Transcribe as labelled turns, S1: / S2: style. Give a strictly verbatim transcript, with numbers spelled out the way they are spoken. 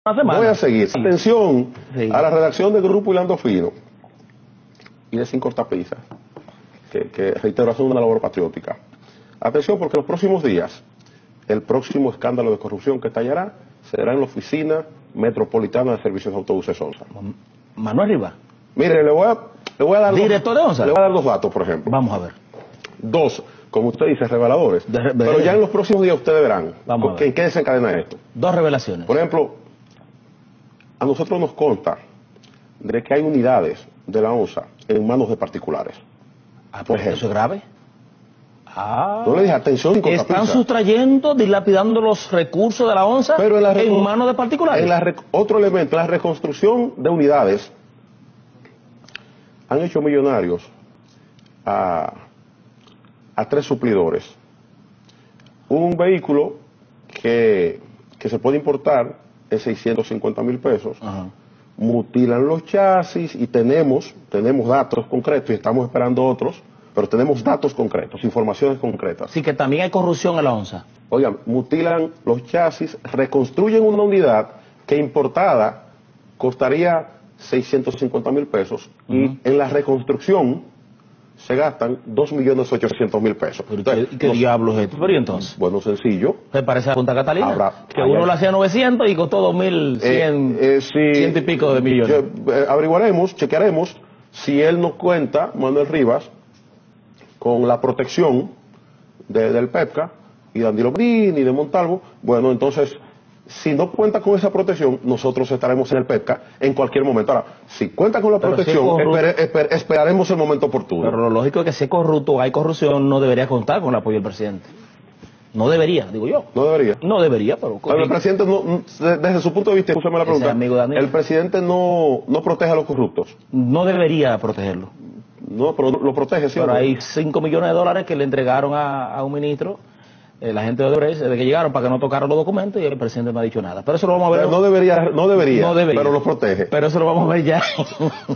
S1: Voy a seguir.
S2: Sí.
S1: Atención
S2: Sí.
S1: a la redacción del Grupo Hilando Fino y de Sin Cortapisa, que, que reitero, hacen una labor patriótica. Atención, porque los próximos días, el próximo escándalo de corrupción que estallará será en la Oficina Metropolitana de Servicios de Autobuses ONSA.
S2: Manuel Rivas.
S1: Mire, le voy a, le voy a dar
S2: ¿Director de ONSA?
S1: Le voy a dar dos datos, por ejemplo.
S2: Vamos a ver.
S1: Dos, como usted dice, reveladores.
S2: De, de,
S1: Pero ya en los próximos días ustedes verán
S2: Vamos a ver.
S1: en qué desencadena esto.
S2: Dos revelaciones.
S1: Por ejemplo, a nosotros nos consta de que hay unidades de la ONSA en manos de particulares.
S2: Ah,
S1: por
S2: ¿eso
S1: ejemplo.
S2: es grave? Ah.
S1: No le dije atención sin
S2: Están
S1: cortapisa.
S2: sustrayendo, dilapidando los recursos de la ONSA
S1: Pero en, la
S2: en manos de particulares.
S1: En la rec- otro elemento, en la reconstrucción de unidades, han hecho millonarios a, a tres suplidores. Un vehículo que, que se puede importar es seiscientos cincuenta mil pesos.
S2: Ajá.
S1: Mutilan los chasis y tenemos, tenemos datos concretos y estamos esperando otros, pero tenemos datos concretos, informaciones concretas.
S2: Así que también hay corrupción en la ONSA.
S1: Oigan, mutilan los chasis, reconstruyen una unidad que importada costaría seiscientos cincuenta mil pesos
S2: Uh-huh.
S1: y en la reconstrucción se gastan dos millones ochocientos mil pesos.
S2: ¿Pero
S1: Entonces,
S2: qué, qué
S1: nos-
S2: diablos es esto? Pero ¿y entonces?
S1: Bueno, sencillo.
S2: ¿Se parece a Punta Catalina?
S1: Habrá-
S2: que
S1: hay-
S2: uno lo hacía novecientos y costó dos mil cien,
S1: Eh, eh, si-
S2: ciento y pico de millones.
S1: Yo, eh, averiguaremos, chequearemos si él nos cuenta, Manuel Rivas, con la protección de- del PEPCA y de Andy Lobdín y de Montalvo. Bueno, entonces, si no cuenta con esa protección, nosotros estaremos en el PEPCA en cualquier momento. Ahora, si cuenta con la
S2: Pero si
S1: protección,
S2: es corrupto-
S1: espere- esper- esperaremos el momento oportuno.
S2: Pero lo lógico es que si es corrupto o hay corrupción, no debería contar con el apoyo del presidente. No debería, digo yo.
S1: No debería.
S2: No debería, pero...
S1: Pero el presidente, no, desde su punto de vista, escúchame la
S2: Ese
S1: pregunta,
S2: amigo de Daniel.
S1: el presidente no, no protege a los corruptos.
S2: No debería protegerlo.
S1: No, pero lo protege, ¿sí o
S2: Pero
S1: no?
S2: hay cinco millones de dólares que le entregaron a, a un ministro, eh, la gente de Odebrecht, desde que llegaron para que no tocaran los documentos y el presidente no ha dicho nada. Pero eso lo vamos a ver.
S1: Pero no debería, no debería,
S2: No debería.
S1: pero lo protege.
S2: Pero eso lo vamos a ver ya.